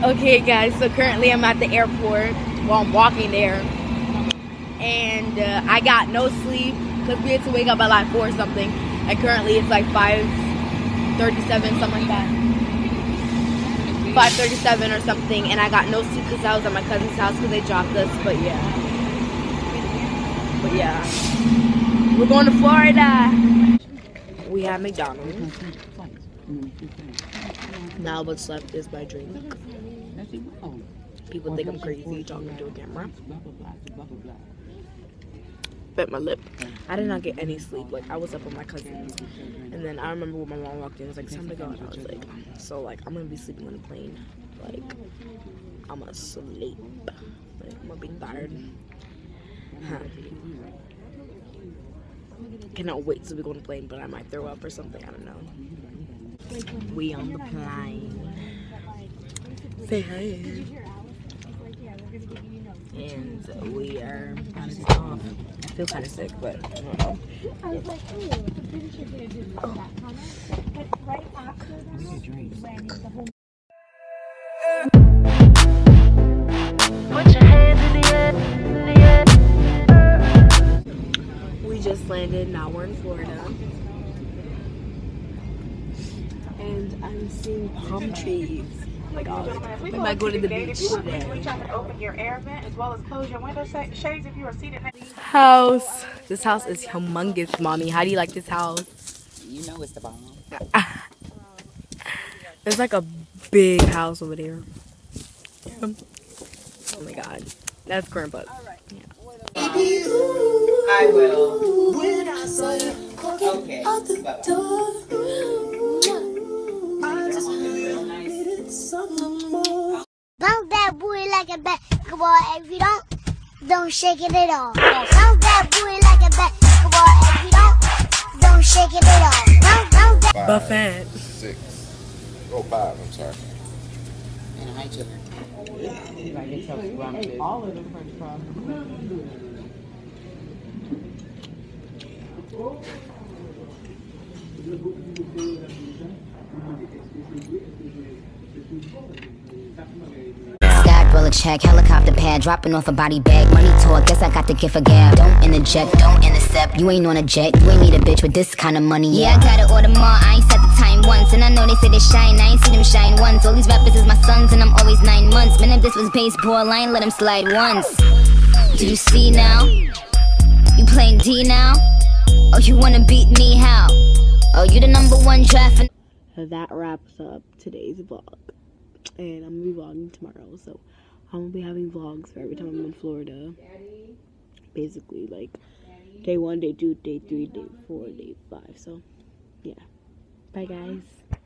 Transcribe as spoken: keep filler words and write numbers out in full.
Okay guys, so currently I'm at the airport. Well, I'm walking there. And uh, I got no sleep because we had to wake up at like four or something. And currently it's like five thirty-seven, something like that. five thirty-seven or something. And I got no sleep because I was at my cousin's house because they dropped us. But yeah. But yeah. We're going to Florida. We have McDonald's. Now what's left is my drink. People think I'm crazy talking to a camera. Bit my lip. I did not get any sleep. Like, I was up with my cousins. And then I remember when my mom walked in, it was like, it's time to go. And I was like, so like, I'm gonna be sleeping on the plane. Like, I'm asleep. Like, I'm gonna be tired. Huh. Cannot wait till we go on the plane, but I might throw up or something. I don't know. We on the plane. Say hi. And we are on its off. I feel kind of sick, but I don't know. I was like, oh, the British are going to do that comment. But right after that, when the whole... Put your hands in the air, in the air. We just landed. Now we're in Florida. And I'm seeing palm trees. Oh my god. We might go to the beach today. Open your air vent as well as close your window shades if you are seated next. House. This house is humongous, mommy. How do you like this house? You know it's the bomb. There's like a big house over there. Oh my god. That's grandpa's. Yeah. I will. Okay. Bounce that booty like a basketball. If you don't, don't shake it at all. Bounce that booty like a basketball. If you don't, don't shake it at all. Bounce, bounce that. Buffet. Six. Oh, five. I'm sorry. And I took her. All of them French fries. Roll a check, helicopter pad, dropping off a body bag. Money talk, guess I got the gift of gab. Don't interject, don't intercept. You ain't on a jet, you ain't need a bitch with this kind of money. Yeah, I gotta order more, I ain't set the time once. And I know they say they shine, I ain't seen them shine once. All these rappers is my sons, and I'm always nine months. Man, if this was baseball, I ain't let them slide once. Do you see now? You playing D now? Oh, you wanna beat me, how? Oh, you the number one draft. That wraps up today's vlog. And I'm gonna be vlogging tomorrow, so I'm gonna be having vlogs for every time I'm in Florida. Basically, like day one, day two, day three, day four, day five. So, yeah. Bye, guys.